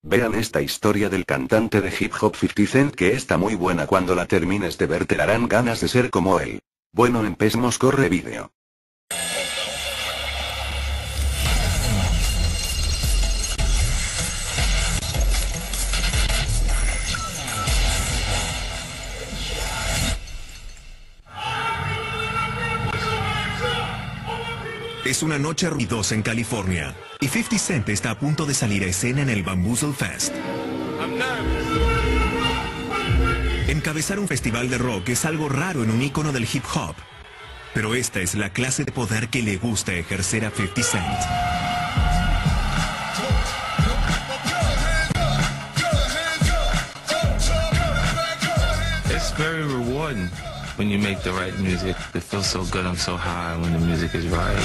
Vean esta historia del cantante de hip hop 50 Cent que está muy buena. Cuando la termines de ver te darán ganas de ser como él. Bueno, empecemos, corre vídeo. Es una noche ruidosa en California, y 50 Cent está a punto de salir a escena en el Bamboozle Fest. Encabezar un festival de rock es algo raro en un ícono del hip hop, pero esta es la clase de poder que le gusta ejercer a 50 Cent. It's very rewarding when you make the right music. It feels so good, I'm so high when the music is right.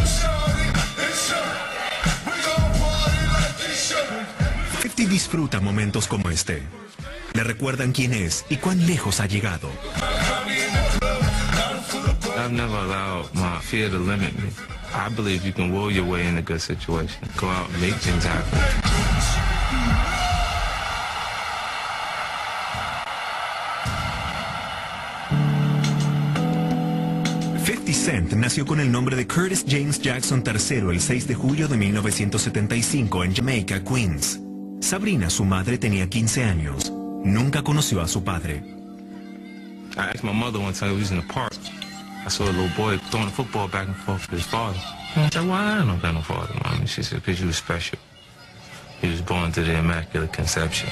50 disfruta momentos como este. Le recuerdan quién es y cuán lejos ha llegado. I've never allowed my fear to limit me. I believe you can will your way in a good situation. Go out and make things happen. Cent nació con el nombre de Curtis James Jackson III el 6 de julio de 1975 en Jamaica, Queens. Sabrina, su madre, tenía 15 años. Nunca conoció a su padre. I asked my mother one time, we was in the park. I saw a little boy throwing a football back and forth with his father. I said, why I don't got no father, Mom? And she said, because you were special. He was born to the Immaculate Conception.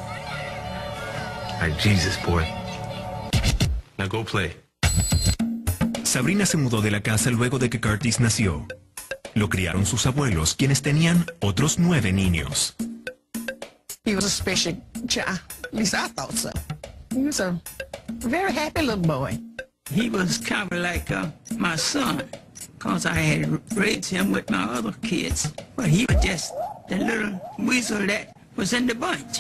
Like Jesus, boy. Now go play. Sabrina se mudó de la casa luego de que Curtis nació. Lo criaron sus abuelos, quienes tenían otros 9 niños. He was a special child. At least I thought so. He was a very happy little boy. He was kind of like my son, because I had raised him with my other kids. But he was just the little weasel that was in the bunch.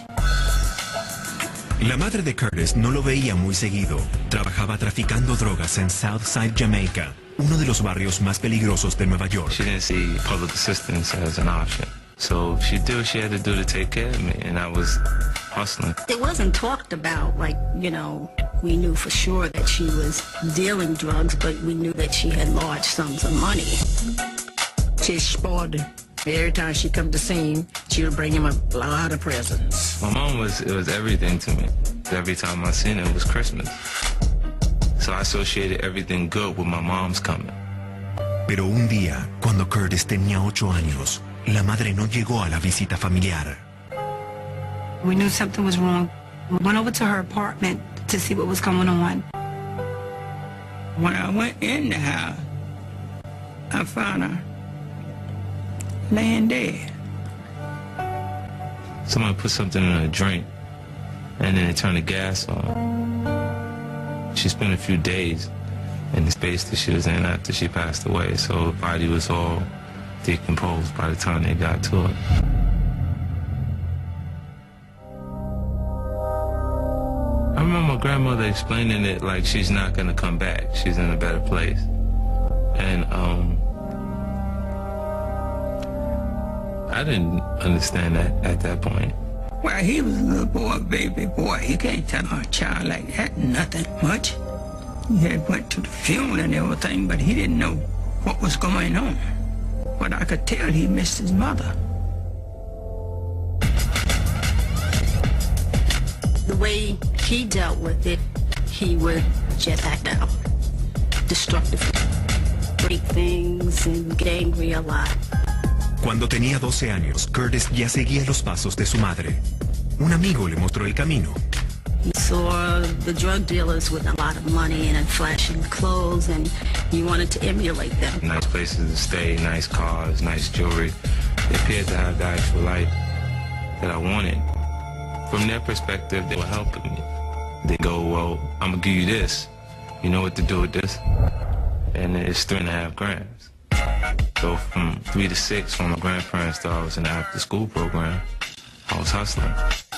La madre de Curtis no lo veía muy seguido. Trabajaba traficando drogas en Southside, Jamaica, uno de los barrios más peligrosos de Nueva York. She didn't see public assistance as an option. So she did what she had to do to take care of me, and I was hustling. It wasn't talked about, like, you know, we knew for sure that she was dealing drugs, but we knew that she had large sums of money. She spoiled him. Every time she come to see him, she would bring him a lot of presents. My mom was everything to me. Every time I seen her, it was Christmas. So I associated everything good with my mom's coming. Pero un día, cuando Curtis tenía 8 años, la madre no llegó a la visita familiar. We knew something was wrong. We went over to her apartment to see what was going on. When I went in the house, I found her laying dead. Somebody put something in her drink, and then they turned the gas on. She spent a few days in the space that she was in after she passed away, so her body was all decomposed by the time they got to it. I remember my grandmother explaining it like she's not going to come back. She's in a better place. And I didn't understand that at that point. Well, he was a little boy, baby boy. You can't tell a child like that nothing much. He had went to the funeral and everything, but he didn't know what was going on. But I could tell he missed his mother. The way he dealt with it, he would just act out destructively, break things and get angry a lot. Cuando tenía 12 años, Curtis ya seguía los pasos de su madre. Un amigo le mostró el camino. He saw the drug dealers with a lot of money and flashy clothes, and he wanted to emulate them. Nice places to stay, nice cars, nice jewelry. They appeared to have the actual life that I wanted. From their perspective, they were helping me. They go, well, I'm gonna give you this. You know what to do with this? And it's 3.5 grams. So from 3 to 6, when my grandparents thought I was in the after school program, I was hustling.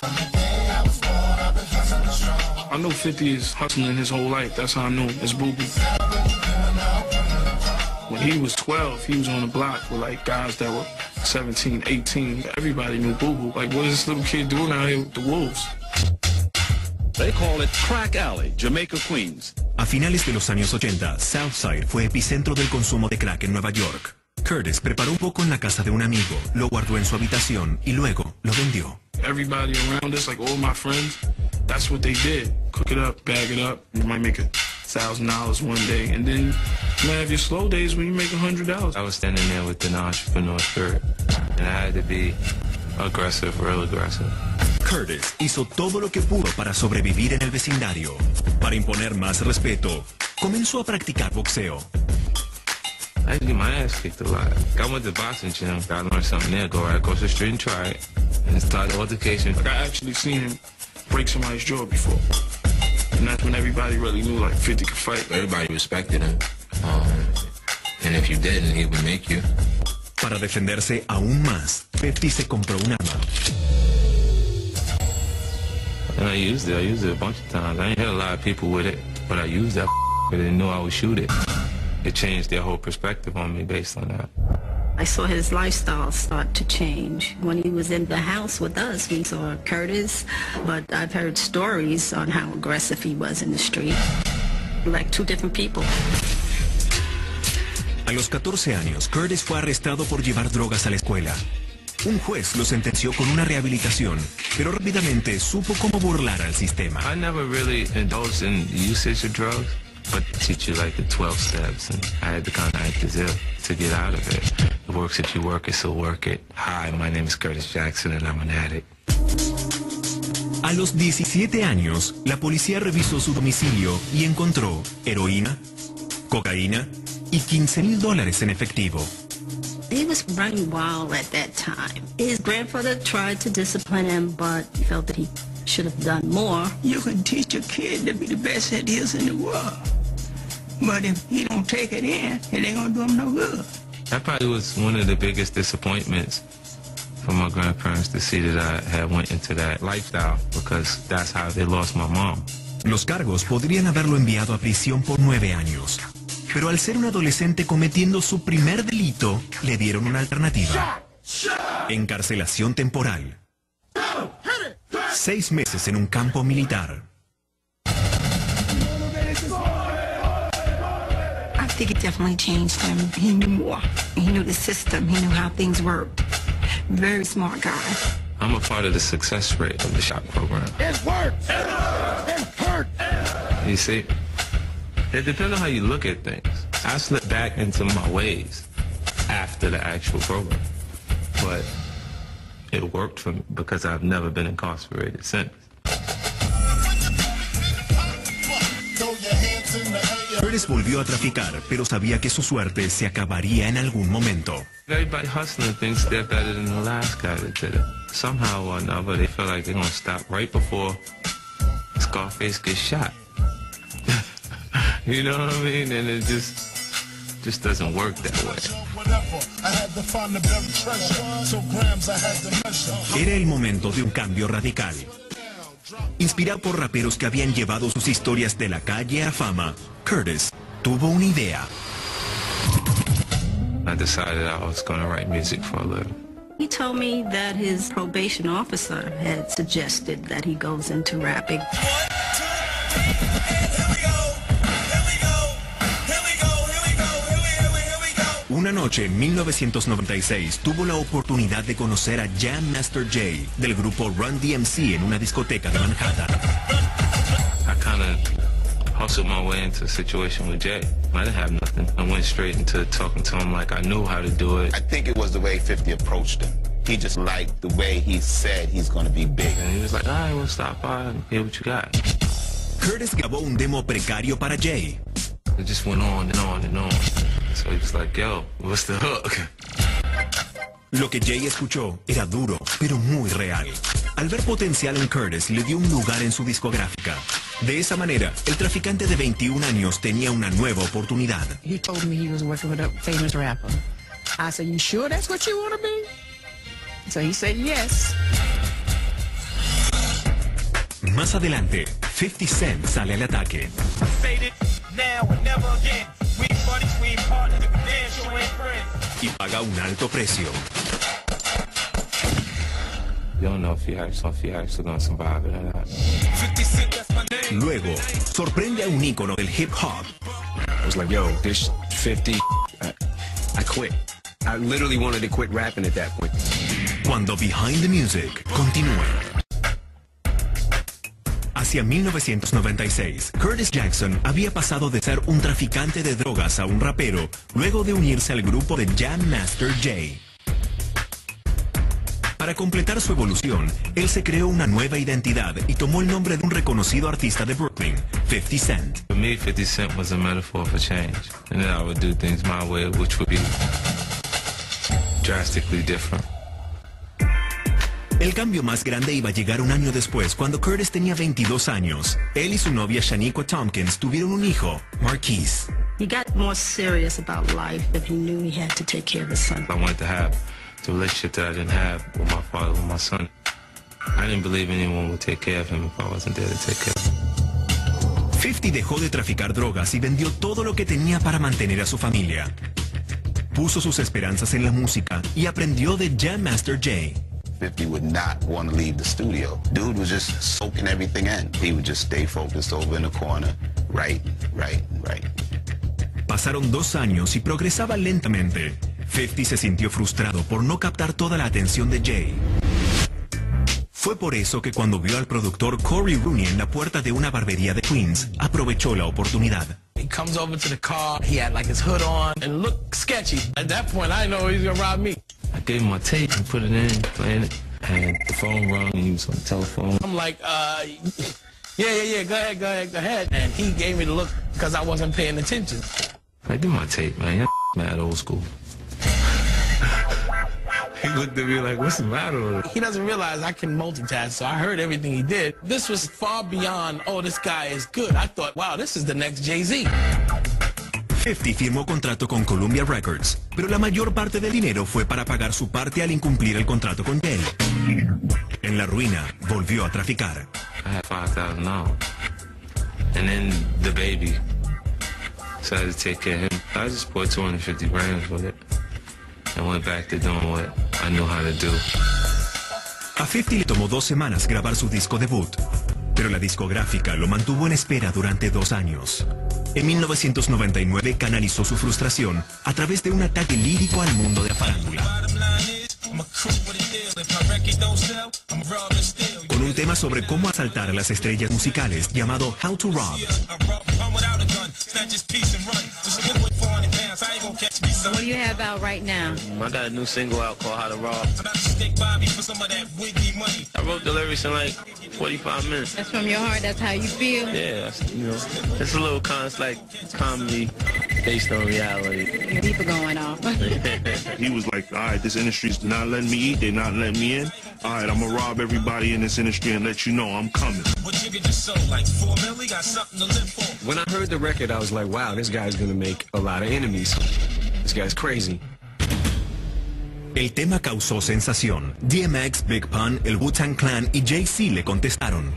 I know 50 is hustling his whole life. That's how I knew him as Boo Boo. When he was 12, he was on the block with like guys that were 17, 18, everybody knew Boo Boo. Like, what is this little kid doing out here with the wolves? They call it Crack Alley, Jamaica, Queens. A finales de los años 80, Southside fue epicentro del consumo de crack en Nueva York. Curtis preparó un poco en la casa de un amigo, lo guardó en su habitación y luego lo vendió. Everybody around us, like all my friends, that's what they did. Cook it up, bag it up. You might make $1,000 one day, and then you might have your slow days when you make $100. I was standing there with an entrepreneur spirit, and I had to be aggressive, real aggressive. Curtis hizo todo lo que pudo para sobrevivir en el vecindario. Para imponer más respeto, comenzó a practicar boxeo. I used to get my ass kicked a lot. I went to boxing gym, I learned something there, go right across the street and try it, and start the altercation. Like, I actually seen him break somebody's jaw before. And that's when everybody really knew, like, 50 could fight. Everybody respected him. And if you didn't, he would make you. Para defenderse aún más, 50 se compró un arma. And I used it a bunch of times. I ain't had a lot of people with it, but I used that because they knew I would shoot it. It changed their whole perspective on me based on that. I saw his lifestyle start to change. When he was in the house with us, we saw Curtis, but I've heard stories on how aggressive he was in the street. Like two different people. A los 14 años, Curtis fue arrestado por llevar drogas a la escuela. Un juez lo sentenció con una rehabilitación, pero rápidamente supo cómo burlar al sistema. I never really indulged in the usage of drugs, but they teach you like the 12 steps, and I had to kind of act as if to get out of it. It works if you work it, so work it. Hi, my name is Curtis Jackson, and I'm an addict. A los 17 años, la policía revisó su domicilio y encontró heroína, cocaína y $15,000 en efectivo. He was running wild at that time. His grandfather tried to discipline him, but he felt that he should have done more. You can teach a kid to be the best that is in the world. But if he don't take it in, it ain't gonna do him no good. That probably was one of the biggest disappointments for my grandparents, to see that I had went into that lifestyle, because that's how they lost my mom. Los cargos podrían haberlo enviado a prisión por 9 años. Pero al ser un adolescente cometiendo su primer delito, le dieron una alternativa. Encarcelación temporal. 6 meses en un campo militar. I think it definitely changed him. He knew more. He knew the system. He knew how things worked. Very smart guy. I'm a part of the success rate of the SHOT program. It worked! It hurt! You see, it depends on how you look at things. I slipped back into my ways after the actual program, but it worked for me because I've never been incarcerated since. Curtis volvió a traficar, pero sabía que su suerte se acabaría en algún momento. Everybody hustling thinks they're better than the last guy that did it. Somehow or another, they feel like they're going to stop right before Scarface gets shot. You know what I mean? And it just doesn't work that way. Era el momento de un cambio radical. Inspirado por raperos que habían llevado sus historias de la calle a fama, Curtis tuvo una idea. I decided I was going to write music for a living. He told me that his probation officer had suggested that he goes into rapping. Una noche en 1996 tuvo la oportunidad de conocer a Jam Master Jay del grupo Run DMC en una discoteca de Manhattan. I kind of hustled my way into a situation with Jay. I didn't have nothing. I went straight into talking to him like I knew how to do it. I think it was the way 50 approached him. He just liked the way he said he's going to be big. And he was like, all right, well, stop by and hear what you got. Curtis grabó un demo precario para Jay. It just went on and on and on. So he was like, yo, what's the hook? Lo que Jay escuchó era duro, pero muy real. Al ver potencial en Curtis, le dio un lugar en su discográfica. De esa manera, el traficante de 21 años tenía una nueva oportunidad. He told me he was working with a famous rapper. I said, you sure that's what you want to be? So he said yes. Más adelante, 50 Cent sale al ataque. Y paga un alto precio. You don't know if you're actually gonna survive it or not. Luego, sorprende a un ícono del hip hop. I was like, yo, this 50, I quit. I literally wanted to quit rapping at that point. Cuando Behind the Music continúa. Hacia 1996, Curtis Jackson había pasado de ser un traficante de drogas a un rapero, luego de unirse al grupo de Jam Master Jay. Para completar su evolución, él se creó una nueva identidad y tomó el nombre de un reconocido artista de Brooklyn, 50 Cent. For me, 50 Cent was a metaphor for change, and that I would do things my way, which would be drastically different. El cambio más grande iba a llegar un año después, cuando Curtis tenía 22 años. Él y su novia Shaniqua Tompkins tuvieron un hijo, Marquise. He got more serious about life, but he knew he had to take care of his son. I wanted to have the relationship that I didn't have with my father, with my son. I didn't believe anyone would take care of him if I wasn't there to take care of him. 50 dejó de traficar drogas y vendió todo lo que tenía para mantener a su familia. Puso sus esperanzas en la música y aprendió de Jam Master Jay. 50 would not want to leave the studio. Dude was just soaking everything in. He would just stay focused over in the corner, right. Pasaron 2 años y progresaba lentamente. 50 se sintió frustrado por no captar toda la atención de Jay. Fue por eso que cuando vio al productor Corey Rooney en la puerta de una barbería de Queens, aprovechó la oportunidad. He comes over to the car, he had like his hood on, and looked sketchy. At that point, I know he's gonna rob me. I gave him my tape and put it in, playing it, and the phone rang, and he was on the telephone. I'm like, yeah, go ahead. And he gave me the look because I wasn't paying attention. I do my tape, man. You're mad old school. He looked at me like, what's the matter with him? He doesn't realize I can multitask, so I heard everything he did. This was far beyond, oh, this guy is good. I thought, wow, this is the next Jay-Z. 50 firmó contrato con Columbia Records, pero la mayor parte del dinero fue para pagar su parte al incumplir el contrato con Jay. En la ruina, volvió a traficar. I had $5,000. And then the baby decided to take care of him. I just bought 250 grams with it and went back to doing what I knew how to do. A 50 le tomó 2 semanas grabar su disco debut, pero la discográfica lo mantuvo en espera durante 2 años. En 1999 canalizó su frustración a través de un ataque lírico al mundo de la farándula. Con un tema sobre cómo asaltar a las estrellas musicales llamado How to Rob. So what do you have out right now? I got a new single out called How to Rob. I wrote the lyrics in like 45 minutes. That's from your heart, that's how you feel? Yeah, it's a little it's like comedy based on reality. People going off. He was like, all right, this industry's not letting me eat, they're not letting me in. All right, I'm gonna rob everybody in this industry and let you know I'm coming. When I heard the record, I was like, wow, this guy's gonna make a lot of enemies. This guy's crazy. El tema causó sensación. DMX, Big Pun, el Wu-Tang Clan y Jay-Z le contestaron.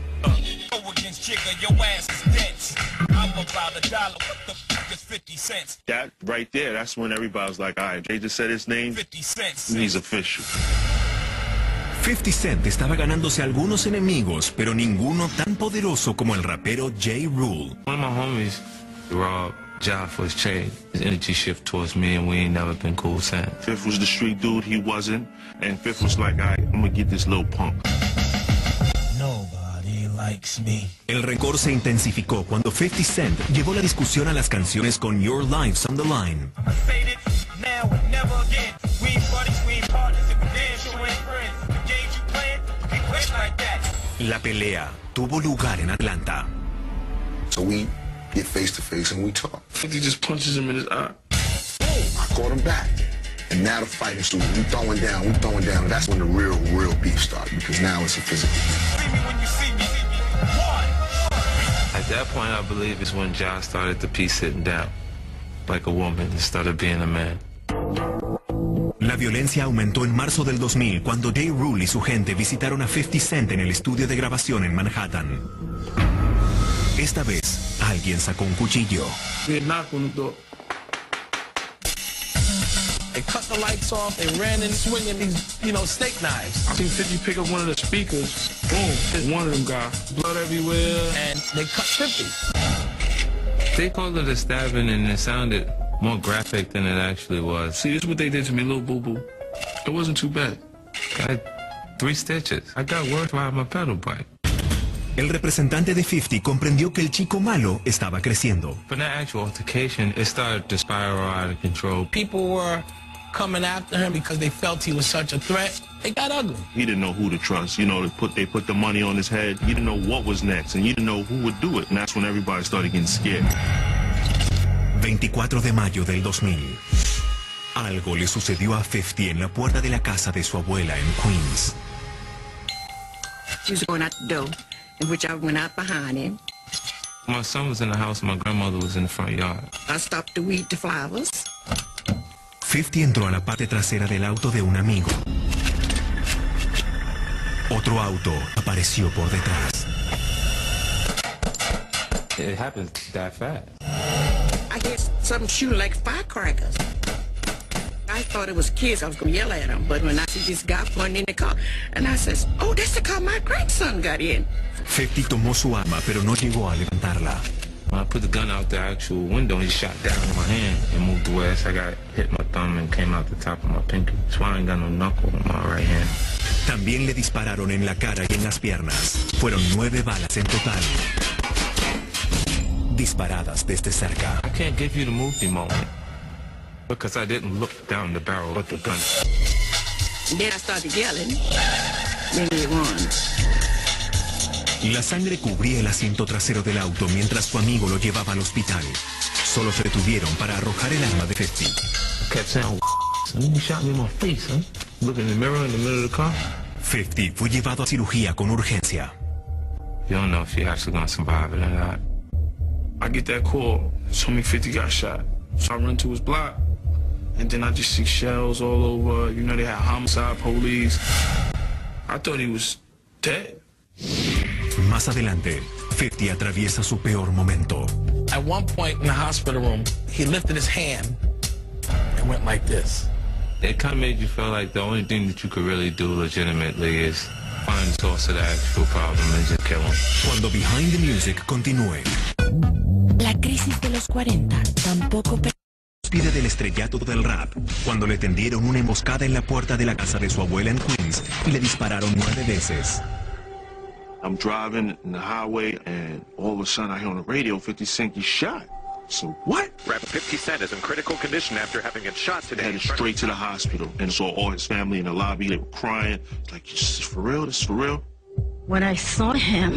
That right there, that's when everybody was like, all right, Jay just said his name, he's official. 50 Cent estaba ganándose algunos enemigos, pero ninguno tan poderoso como el rapero J. Rule. One of my homies, Rob, job for his change. His energy shift towards me, and we ain't never been cool since. Fifth was the street dude, he wasn't. And Fifth was like, all right, I'm gonna get this little punk. Nobody likes me. El rencor se intensificó cuando 50 Cent llevó la discusión a las canciones con Your Life's on the Line. La pelea tuvo lugar en Atlanta. So we get face to face and we talk. 50 just punches him in his eye. I caught him back. And now the fighting started. We throwing down. That's when the real beef started, because now it's a physical. At that point, I believe is when Ja started to be sitting down like a woman instead of being a man. La violencia aumentó en marzo del 2000 cuando J. Rule y su gente visitaron a 50 Cent en el estudio de grabación en Manhattan. Esta vez, alguien sacó un cuchillo. They knock on the door. They cut the lights off. They ran in swinging these, steak knives. I seen 50 pick up one of the speakers. Boom, hit one of them guys. Blood everywhere. And they cut 50. They called it a stabbing and it sounded more graphic than it actually was. See, this is what they did to me, little boo-boo. It wasn't too bad. I had 3 stitches. I got worse riding my pedal bike. El representante de 50 comprendió que el chico malo estaba creciendo. From that actual altercation, it started to spiral out of control. People were coming after him because they felt he was such a threat. It got ugly. He didn't know who to trust. They put the money on his head. He didn't know what was next, and he didn't know who would do it. And that's when everybody started getting scared. 24 de mayo del 2000. Algo le sucedió a 50 en la puerta de la casa de su abuela en Queens. She was going out the door, in which I went out behind him. My son was in the house, my grandmother was in the front yard. I stopped to weed the flowers. 50 entró a la parte trasera del auto de un amigo. Otro auto apareció por detrás. It happened that fast. I heard something shooting like firecrackers. I thought it was kids. I was going to yell at them. But when I see this guy pointing in the car, and I says, oh, that's the car my grandson got in. 50 tomó su arma, pero no llegó a levantarla. When I put the gun out the actual window, he shot down in my hand and moved away. So I got hit my thumb and came out the top of my pinky. That's why I ain't got no knuckle on my right hand. También le dispararon en la cara y en las piernas. Fueron 9 balas en total. Disparadas desde cerca. I can't give you the movie moment because I didn't look down the barrel of the gun. Then I started yelling. Then he runs. La sangre cubría el asiento trasero del auto mientras su amigo lo llevaba al hospital. Solo se detuvieron para arrojar el arma de 50. I kept saying, you shot me in my face, huh? Look in the mirror in the middle of the car. 50 fue llevado a cirugía con urgencia. You don't know if you're actually going to survive it or not. I get that call, told me 50 got shot. So I run to his block, and then I just see shells all over. They had homicide police. I thought he was dead. Más adelante, 50 atraviesa su peor momento. At one point in the hospital room, he lifted his hand and went like this. It kind of made you feel like the only thing that you could really do legitimately is find the source of the actual problem and just kill him. Cuando Behind the Music continúe. La crisis de los 40 tampoco Pide del estrellato del rap, cuando le tendieron una emboscada en la puerta de la casa de su abuela en Queens y le dispararon 9 veces. I'm driving in the highway, and all of a sudden I hear on the radio 50 Cent gets shot. So what? Rapper 50 Cent is in critical condition after having been shot today. Headed straight to the hospital, and saw all his family in the lobby. They were crying. Like, this is for real? This is for real? When I saw him,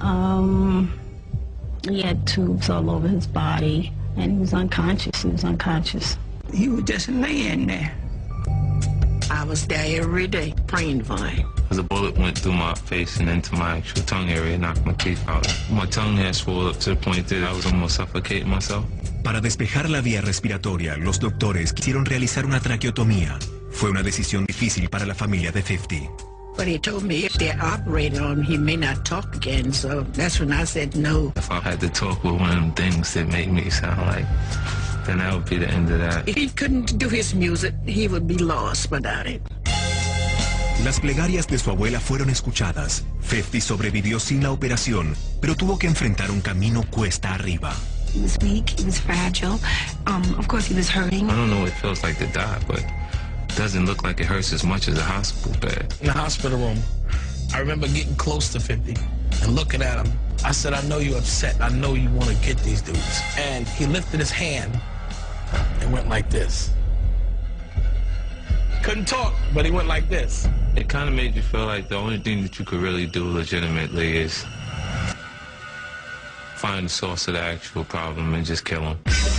he had tubes all over his body, and he was unconscious. He was just laying there. I was there every day praying for him. Because a bullet went through my face and into my actual tongue area and knocked my teeth out. My tongue had swelled up to the point that I was almost suffocating myself. Para despejar la vía respiratoria, los doctores quisieron realizar una traqueotomía. Fue una decisión difícil para la familia de 50. But he told me if they operated on him, he may not talk again. So that's when I said no. If I had to talk with one of them things that make me sound like, then that would be the end of that. If he couldn't do his music, he would be lost without it. Las plegarias de su abuela fueron escuchadas. 50 sobrevivió sin la operación, pero tuvo que enfrentar un camino cuesta arriba. He was weak, he was fragile. Of course he was hurting. I don't know what it feels like to die, but it doesn't look like it hurts as much as a hospital bed. In the hospital room, I remember getting close to 50 and looking at him. I said, I know you're upset. I know you want to get these dudes. And he lifted his hand and went like this. Couldn't talk, but he went like this. It kind of made you feel like the only thing that you could really do legitimately is find the source of the actual problem and just kill him.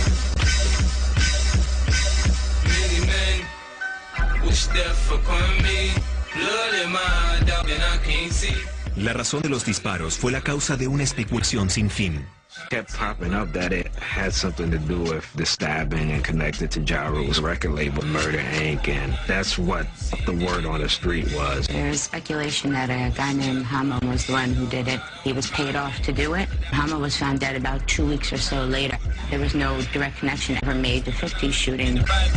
Many men wish death upon me. Blood in my eye, dog, and I can't see. La razón de los disparos fue la causa de una especulación sin fin. kept popping up that it had something to do with the stabbing and connected to Ja Rule's record label, Murder Inc., and that's what the word on the street was. There's speculation that a guy named Hama was the one who did it. He was paid off to do it. Hama was found dead about 2 weeks or so later. There was no direct connection ever made to 50's shooting.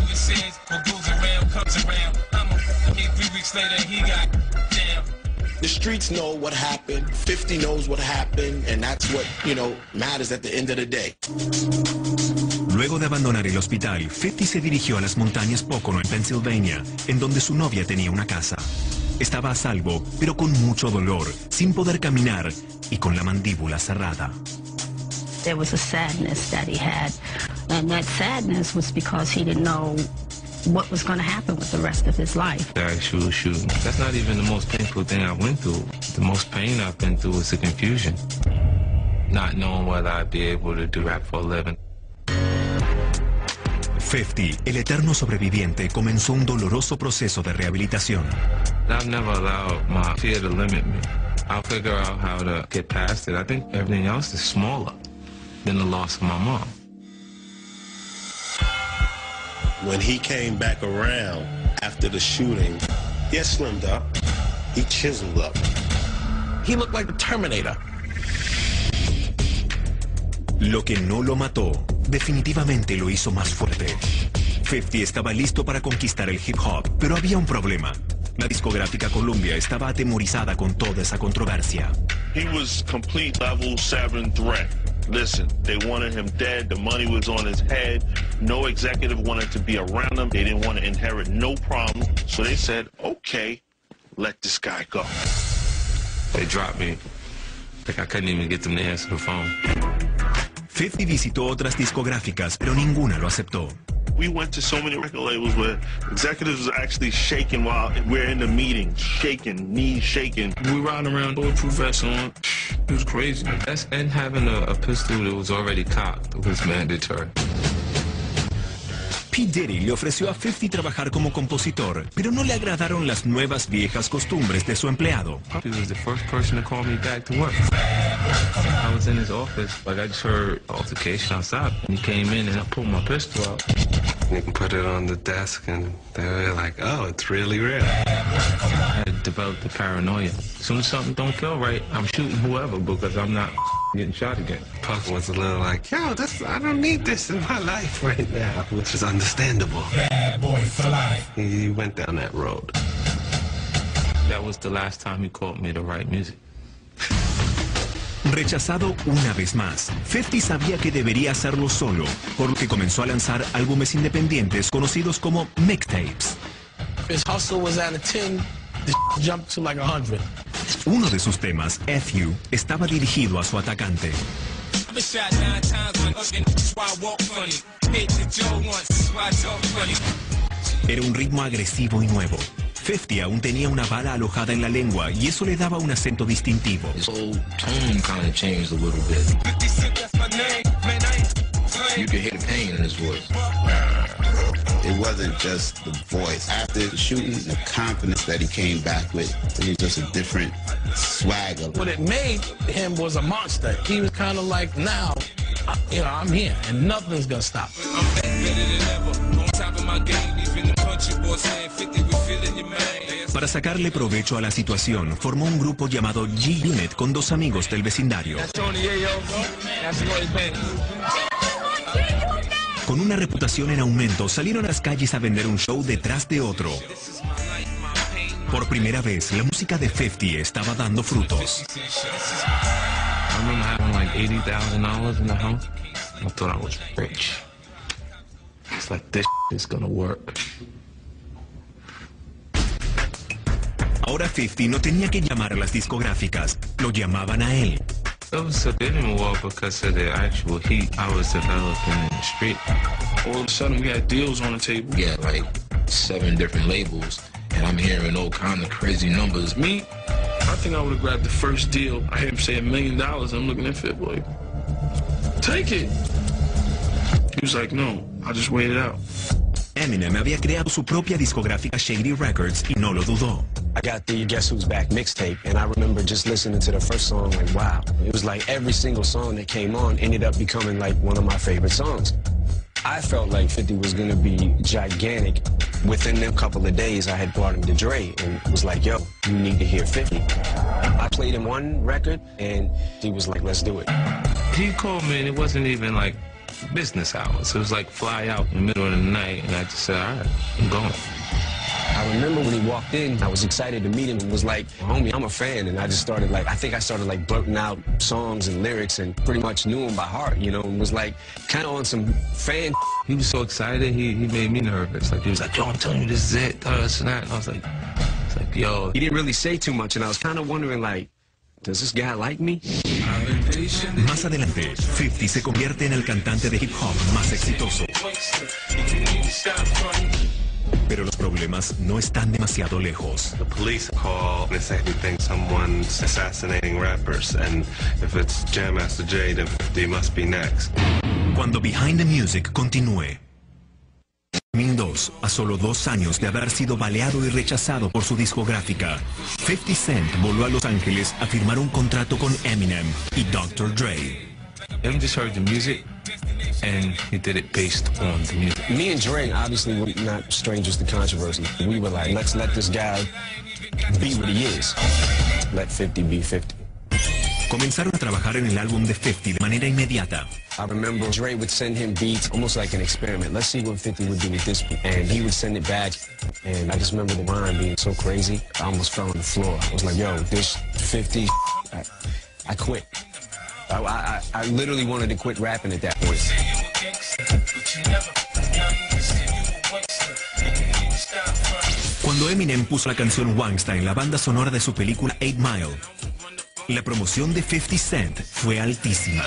The streets know what happened, 50 knows what happened, and that's what, matters at the end of the day. Luego de abandonar el hospital, 50 se dirigió a las montañas Pocono en Pennsylvania, en donde su novia tenía una casa. Estaba a salvo, pero con mucho dolor, sin poder caminar y con la mandíbula cerrada. There was a sadness that he had, and that sadness was because he didn't know what was going to happen with the rest of his life. The actual shooting. That's not even the most painful thing I went through. The most pain I've been through was the confusion. Not knowing whether I'd be able to do rap for a living. 50, el eterno sobreviviente, comenzó un doloroso proceso de rehabilitación. I've never allowed my fear to limit me. I'll figure out how to get past it. I think everything else is smaller than the loss of my mom. When he came back around after the shooting, he had slimmed up, he chiseled up. He looked like the Terminator. Lo que no lo mató, definitivamente lo hizo más fuerte. 50 estaba listo para conquistar el hip hop, pero había un problema. La discográfica Columbia estaba atemorizada con toda esa controversia. He was complete level 7 threat. Listen, they wanted him dead. The money was on his head. No executive wanted to be around him. They didn't want to inherit no problem. So they said, okay, let this guy go. They dropped me. Like I couldn't even get them to answer the phone. 50 visitó otras discográficas, pero ninguna lo aceptó. We went to so many record labels where executives were actually shaking while we're in the meeting, shaking, knees shaking. We riding around bulletproof vests on. It was crazy. And having a pistol that was already cocked was mandatory. P. Diddy le ofreció a 50 trabajar como compositor, pero no le agradaron las nuevas viejas costumbres de su empleado. He was the first person to call me back to work. I was in his office, like I just heard altercation outside. And he came in and I pulled my pistol out. You can put it on the desk and they were like, oh, it's really real. I had developed the paranoia. As soon as something don't feel right, I'm shooting whoever because I'm not getting shot again. Puff was a little like, yo, I don't need this in my life right now, which is understandable. Bad boy for life. He went down that road. That was the last time he called me to write music. Rechazado una vez más, 50 sabía que debería hacerlo solo, por lo que comenzó a lanzar álbumes independientes conocidos como mixtapes. His hustle was at a 10, the jumped to like 100. Uno de sus temas, F You, estaba dirigido a su atacante. Era un ritmo agresivo y nuevo. 50 aún tenía una bala alojada en la lengua y eso le daba un acento distintivo. His whole tone kind of changed a little bit. You could hear the pain in his voice. It wasn't just the voice. After the shooting, the confidence that he came back with, it was just a different swagger. What it made him was a monster. He was kind of like, now, I'm here and nothing's gonna stop. I'm back better than ever. On top of my game, even the country boys saying 50, we feeling your man. Para sacarle provecho a la situación, formó un grupo llamado G-Unit con dos amigos del vecindario. Con una reputación en aumento, salieron a las calles a vender un show detrás de otro. Por primera vez, la música de 50 estaba dando frutos. I remember having like $80,000 in the house. I thought I was rich. It's like, this is gonna work. Ahora 50 no tenía que llamar a las discográficas, lo llamaban a él. It was a bit more because of the actual heat I was developing in the street. All of a sudden, we had deals on the table. We had like 7 different labels, and I'm hearing all kind of crazy numbers. Me, I think I would have grabbed the first deal. I heard him say $1 million. I'm looking at Fit like, take it. He was like, no, I'll just wait it out. Eminem había creado su propia discográfica Shady Records y no lo dudó. I got the Guess Who's Back mixtape, and I remember just listening to the first song, like, wow. It was like every single song that came on ended up becoming like one of my favorite songs. I felt like 50 was gonna be gigantic. Within a couple of days, I had brought him to Dre and was like, yo, you need to hear 50. I played him one record, and he was like, let's do it. He called me, and it wasn't even like business hours. It was like fly out in the middle of the night, and I just said, all right, I'm going. I remember when he walked in, I was excited to meet him and was like, homie, I'm a fan. And I just started like, I think I started like blurting out songs and lyrics and pretty much knew him by heart, you know, and was like kind of on some fan. He was so excited, he made me nervous. Like, he was like, yo, I'm telling you, this is it, this and that. And I was like, yo. He didn't really say too much, and I was kind of wondering like, does this guy like me? Más adelante, 50 se convierte en el cantante de hip hop más exitoso. Pero los problemas no están demasiado lejos. The police call and say we think someone's assassinating rappers, and if it's Jam Master Jay, then 50 must be next. Cuando Behind the Music continúe. 2002, a solo 2 años de haber sido baleado y rechazado por su discográfica, 50 Cent voló a Los Ángeles a firmar un contrato con Eminem y Dr. Dre. Eminem just heard the music, and he did it based on the music. Me and Dre, obviously, were not strangers to controversy. We were like, let's let this guy be what he is. Let 50 be 50. Comenzaron a trabajar en el álbum de 50 de manera inmediata. I remember Dre would send him beats, almost like an experiment. Let's see what 50 would do with this beat. And he would send it back, and I just remember the rhyme being so crazy, I almost fell on the floor. I was like, yo, this 50, I quit. I literally wanted to quit rapping at that point. Cuando Eminem puso la canción Wangsta en la banda sonora de su película 8 Mile, la promoción de 50 Cent fue altísima.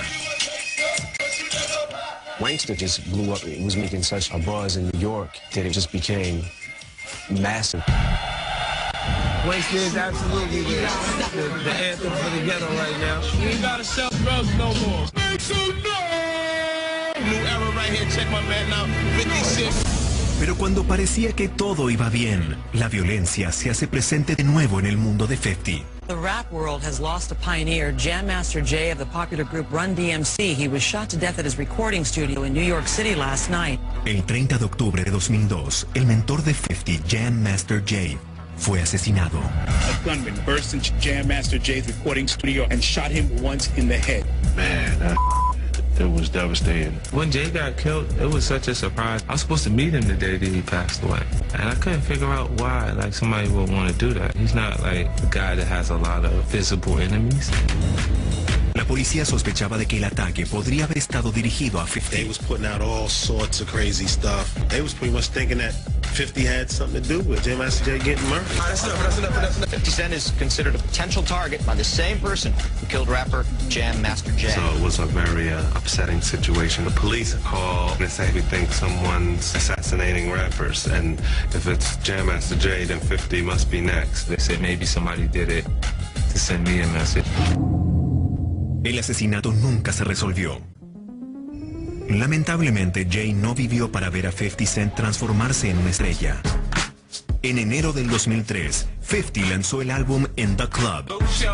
Wangsta just blew up. It was making such a buzz in New York that it just became massive. Wangsta is absolutely the anthem for the ghetto right now. You ain't gotta sell drugs no more. Make some noise! New era right here. Check my man out. 56. Pero cuando parecía que todo iba bien, la violencia se hace presente de nuevo en el mundo de 50. The rap world has lost a pioneer, Jam Master Jay of the popular group Run DMC. He was shot to death at his recording studio in New York City last night. El 30 de octubre de 2002, el mentor de 50, Jam Master Jay, fue asesinado. A gunman burst into Jam Master Jay's recording studio and shot him once in the head. Man, it was devastating. When Jay got killed, it was such a surprise. I was supposed to meet him the day that he passed away. And I couldn't figure out why, like, somebody would want to do that. He's not, like, a guy that has a lot of visible enemies. La policía sospechaba de que el ataque podría haber estado dirigido a 50. They was putting out all sorts of crazy stuff. They was pretty much thinking that 50 had something to do with Jam Master Jay getting murdered. That's enough. 50 Cent is considered a potential target by the same person who killed rapper Jam Master Jay. So it was a very upsetting situation. The police call and say we think someone's assassinating rappers, and if it's Jam Master Jay, then 50 must be next. They said maybe somebody did it to send me a message. El asesinato nunca se resolvió. Lamentablemente, Jay no vivió para ver a 50 Cent transformarse en una estrella. En enero del 2003, 50 lanzó el álbum In The Club.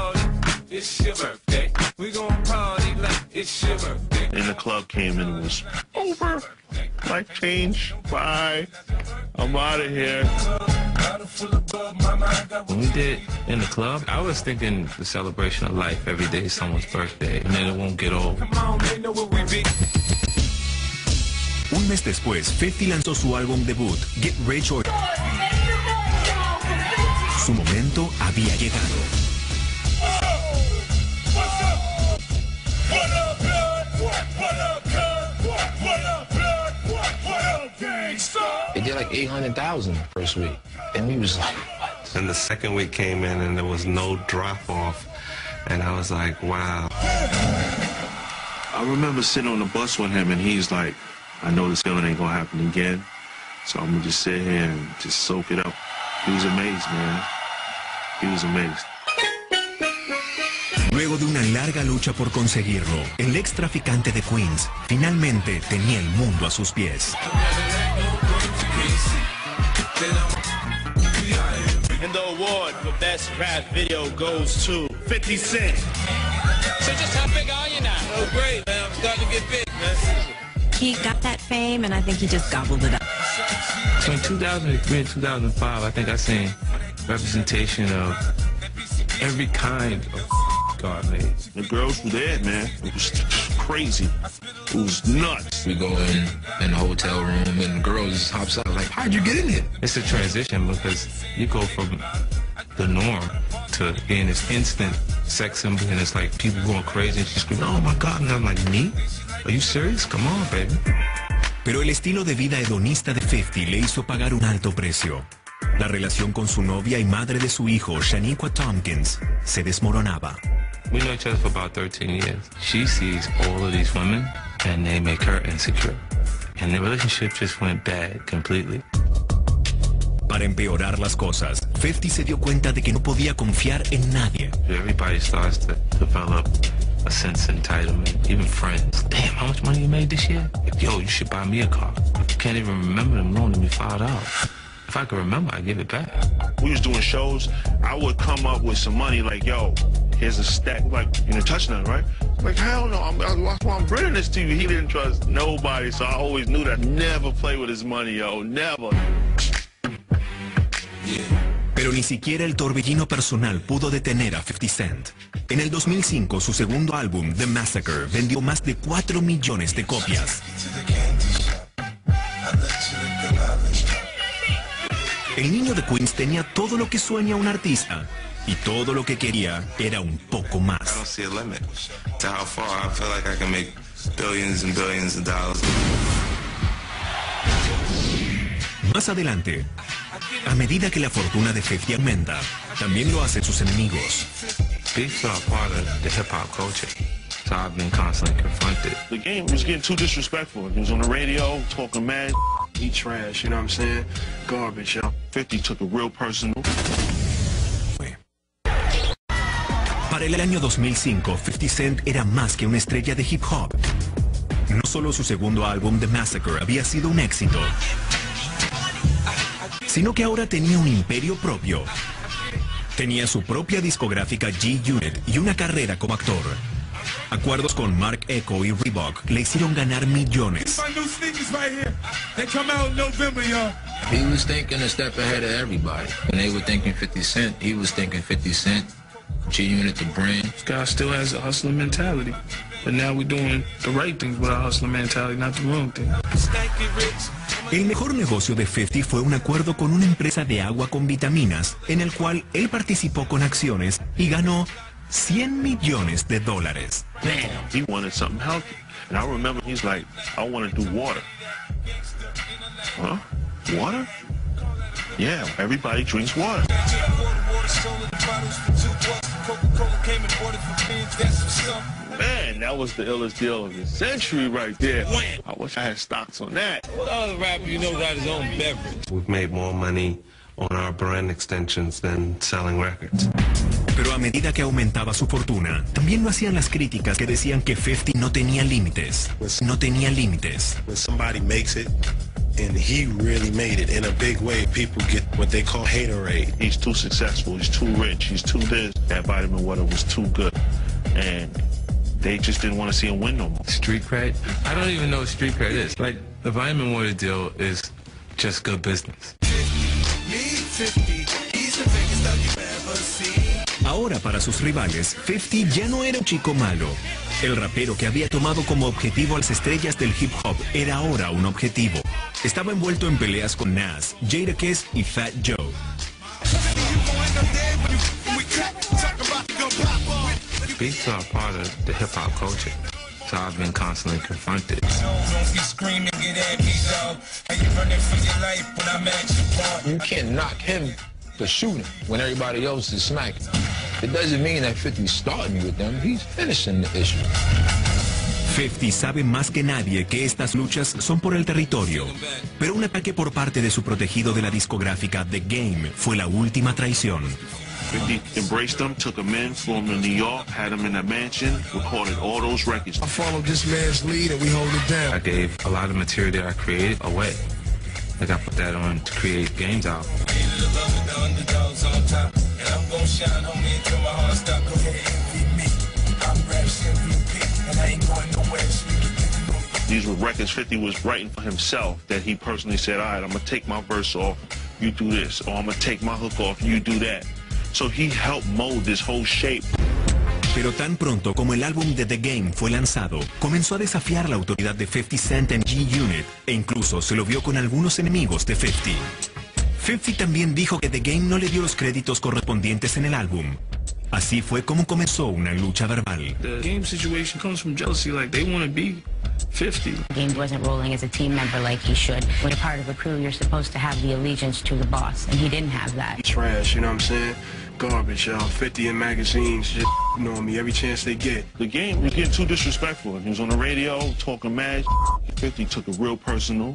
In the Club came and it was over. Life change. Bye. I'm out of here. When we did In The Club, I was thinking the celebration of life. Every day is someone's birthday, and then it won't get old. Un mes después, 50 lanzó su álbum debut, Get Rich or... Su momento había llegado. They did like 800,000 first week, and we was like, what? And the second week came in and there was no drop off, and I was like, wow. I remember sitting on the bus with him and he's like, I know this feeling ain't gonna happen again, so I'm gonna just sit here and just soak it up. He was amazed, man. He was amazed. Luego de una larga lucha por conseguirlo, el ex traficante de Queens finalmente tenía el mundo a sus pies. And the award for Best rap video goes to 50 Cent. So just how big are you now? Oh, great, man. I'm starting to get big, man. He got that fame, and I think he just gobbled it up. Between 2003 and 2005, I think I seen representation of every kind of God made. The girls were there, man. It was crazy. It was nuts. We go in the hotel room, and the girls hops out like, how'd you get in here? It's a transition because you go from the norm to being this instant sex symbol, and it's like people going crazy and she's screaming, oh my God, and I'm like, me? Are you serious? Come on, baby. Pero el estilo de vida hedonista de 50 le hizo pagar un alto precio. La relación con su novia y madre de su hijo, Shaniqua Tompkins, se desmoronaba. We know each other for about 13 years. She sees all of these women, and they make her insecure. And the relationship just went bad completely. Para empeorar las cosas, 50 se dio cuenta de que no podía confiar en nadie. Everybody starts to develop a sense of entitlement, even friends. Damn, how much money you made this year? Yo, you should buy me a car. You can't even remember them loaning me $5. If I could remember, I'd give it back. We was doing shows. I would come up with some money like, yo, here's a stack, like, in a touchdown, right? Like, hell no, I'm bringing this to you. He didn't trust nobody, so I always knew that. Never play with his money, yo, never. Pero ni siquiera el torbellino personal pudo detener a 50 Cent. En el 2005, su segundo álbum, The Massacre, vendió más de 4 millones de copias. El niño de Queens tenía todo lo que sueña un artista, y todo lo que quería era un poco más. I don't see a limit to how far I feel like I can make billions and billions of dollars. Más adelante, a medida que la fortuna de 50 aumenta, también lo hacen sus enemigos. Beefs are part of the hip-hop culture, so I've been constantly confronted. The game was getting too disrespectful. He was on the radio, talking mad. He trash, you know what I'm saying? Garbage, yo. 50 took it real personal. Para el año 2005, 50 Cent era más que una estrella de hip hop. No solo su segundo álbum, The Massacre, había sido un éxito, sino que ahora tenía un imperio propio. Tenía su propia discográfica G-Unit y una carrera como actor. Acuerdos con Marc Ecko y Reebok le hicieron ganar millones. He was thinking a step ahead of everybody. When they were thinking 50 Cent, he was thinking 50 Cent, G-Unit, the brand. This guy still has a hustler mentality. But now we're doing the right things with our hustler mentality, not the wrong thing. El mejor negocio de 50 fue un acuerdo con una empresa de agua con vitaminas, en el cual él participó con acciones y ganó $100 millones. Damn, he wanted something healthy. And I remember he's like, I want to do water. Huh? Water? Yeah, everybody drinks water. Man, that was the illest deal of the century right there. I wish I had stocks on that. What other rapper you know got his own beverage? We've made more money on our brand extensions than selling records. Pero a medida que aumentaba su fortuna, también lo hacían las críticas que decían que 50 no tenía límites. No tenía límites. When somebody makes it, and he really made it in a big way, people get what they call haterade. He's too successful, he's too rich, he's too this. That vitamin water was too good. And they just didn't want to see him win no more. Street cred? I don't even know what street cred is. Like, the vitamin water deal is just good business. Ahora para sus rivales, 50 ya no era un chico malo. El rapero que había tomado como objetivo a las estrellas del hip hop era ahora un objetivo. Estaba envuelto en peleas con Nas, Jadakiss y Fat Joe. Beats are part of the hip-hop culture, so I've been constantly confronted. You can't knock him for shooting when everybody else is smacking. It doesn't mean that 50's starting with them, he's finishing the issue. 50 sabe más que nadie que estas luchas son por el territorio, pero un ataque por parte de su protegido de la discográfica The Game fue la última traición. 50 embraced him, took him in, flew him to New York, had him in that mansion, recorded all those records. I followed this man's lead and we hold it down. I gave a lot of material that I created away. Like I put that on to create Games album. gon' shine, homie, until my heart stop. Go ahead, envy me. I'm Raps MVP, and I ain't going nowhere. So you can get to know me. These were records 50 was writing for himself that he personally said, all right, I'm going to take my verse off, you do this, or I'm going to take my hook off, you do that. So he helped mold this whole shape. Pero tan pronto como el álbum de The Game fue lanzado, comenzó a desafiar la autoridad de 50 Cent en G-Unit e incluso se lo vio con algunos enemigos de 50. 50 también dijo que The Game no le dio los créditos correspondientes en el álbum. Así fue como comenzó una lucha verbal. The Game situation comes from jealousy, like they want to be 50. Game wasn't rolling as a team member like he should. When you're part of a crew, you're supposed to have the allegiance to the boss, and he didn't have that. Trash, you know what I'm saying? Garbage, y'all. 50 in magazines, just on me every chance they get. The Game was getting too disrespectful. He was on the radio talking mad. 50 took it real personal.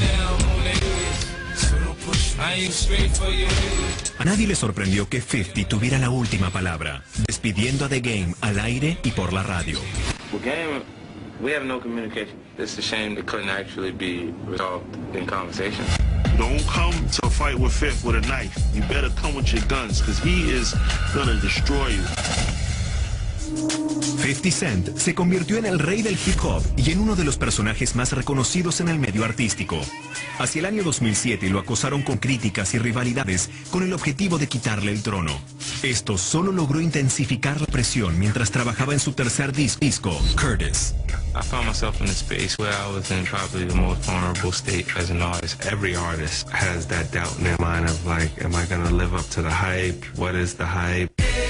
A nadie le sorprendió que 50 tuviera la última palabra, despidiendo a The Game al aire y por la radio. Well, Game, we have no communication. It's a shame it couldn't actually be resolved in conversation. Don't come to a fight with Fifth with a knife. You better come with your guns, because he is gonna destroy you. 50 Cent se convirtió en el rey del hip hop y en uno de los personajes más reconocidos en el medio artístico. Hacia el año 2007 lo acosaron con críticas y rivalidades con el objetivo de quitarle el trono. Esto solo logró intensificar la presión mientras trabajaba en su tercer disco, Curtis. I found myself in a space where I was in probably the most vulnerable state as an artist. Every artist has that doubt in their mind of like, am I gonna live up to the hype? What is the hype?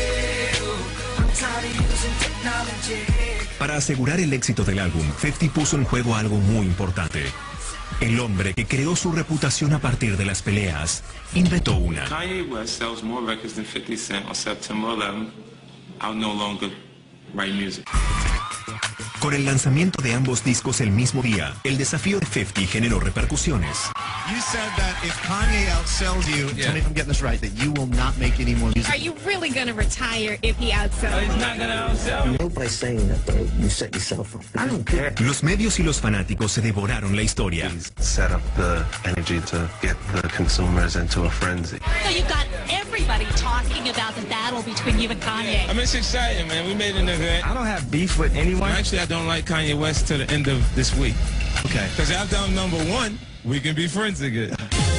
Para asegurar el éxito del álbum, 50 puso en juego algo muy importante. El hombre que creó su reputación a partir de las peleas, inventó una. Kanye West sells more records than 50 Cent on September 11. I'll no longer write music. Con el lanzamiento de ambos discos el mismo día, el desafío de 50 generó repercusiones. You said that if Kanye outsells you, tell me if I'm getting this right, that you will not make any more music. Are you really going to retire if he outsells you? He's not going to outsell you. By saying that, though, you set yourself up. I don't care. Los medios y los fanáticos se devoraron la historia. Set up the energy to get the consumers into a frenzy. So you got everybody talking about the battle between you and Kanye. I mean, it's exciting, man. We made an event. I don't have beef with anyone. Actually, I don't like Kanye West till the end of this week. Okay. Because after I'm #1, we can be friends again.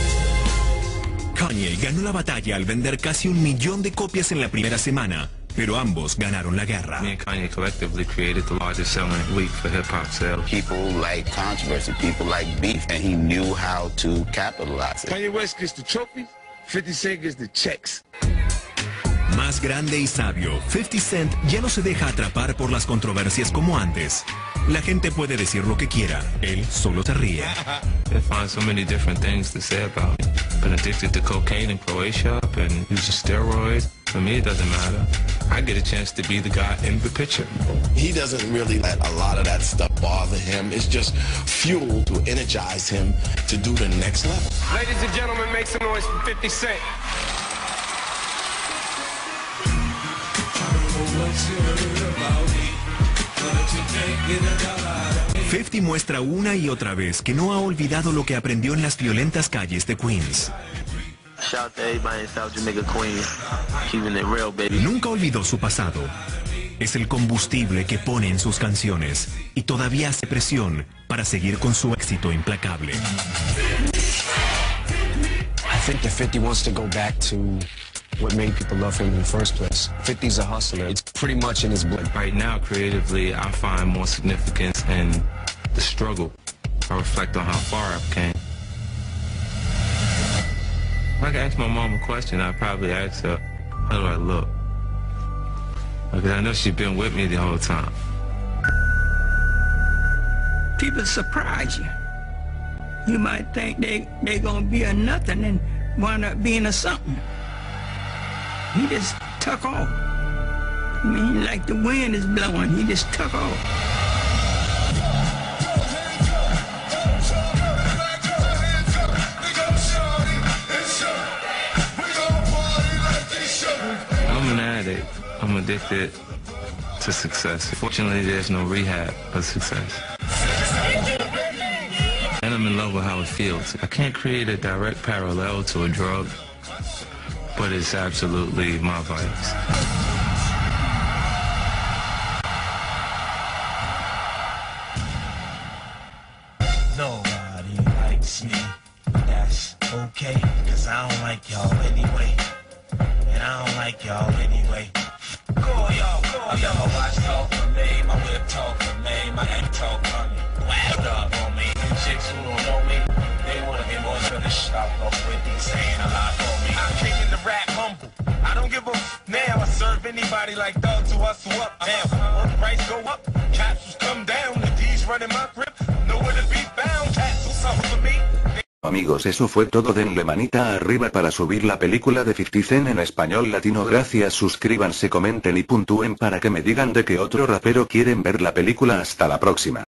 Kanye ganó la batalla al vender casi 1 millón de copias en la primera semana, pero ambos ganaron la guerra. Me and Kanye collectively created the largest selling week for hip-hop sales. People like controversy, people like beef, and he knew how to capitalize it. Kanye West gets the trophies, 50 Cent gets the checks. Más grande y sabio, 50 Cent ya no se deja atrapar por las controversias como antes. La gente puede decir lo que quiera, él solo se ríe. They find so many different things to say about me. Been addicted to cocaine in Croatia, been using steroids. For me, it doesn't matter. I get a chance to be the guy in the picture. He doesn't really let a lot of that stuff bother him. It's just fuel to energize him to do the next level. Ladies and gentlemen, make some noise for 50 Cent. 50 muestra una y otra vez que no ha olvidado lo que aprendió en las violentas calles de Queens. Shout to everybody in South Jamaica, Queens. Keeping it real, baby. Nunca olvidó su pasado. Es el combustible que pone en sus canciones y todavía hace presión para seguir con su éxito implacable. I think that 50 wants to go back to what made people love him in the first place. 50's a hustler. It's pretty much in his blood. Right now, creatively, I find more significance in the struggle. I reflect on how far I've came. If I could ask my mom a question, I'd probably ask her, how do I look? Because I know she's been with me the whole time. People surprise you. You might think they're gonna be a nothing and wind up being a something. He just took off. I mean, like the wind is blowing, he just took off. I'm an addict. I'm addicted to success. Fortunately, there's no rehab for success. And I'm in love with how it feels. I can't create a direct parallel to a drug. but it's absolutely my vice. Nobody likes me, but that's okay, cause I don't like y'all anyway. And I don't like y'all anyway. Call y'all. My watch talk for me, my whip talk for me, my aim talk for me. Whacked up on me. Chicks who don't know me, they wanna get more to the shop off with these saying a lot for me. I came in the rap humble. I don't give a now. I serve anybody like dogs who hustle up now. When price go up, capsules come down. The D's running my grip, nowhere to be found. Capsules something for me. Amigos, eso fue todo. Denle manita arriba para subir la película de 50 Cent en español latino. Gracias, suscríbanse, comenten y puntúen para que me digan de qué otro rapero quieren ver la película. Hasta la próxima.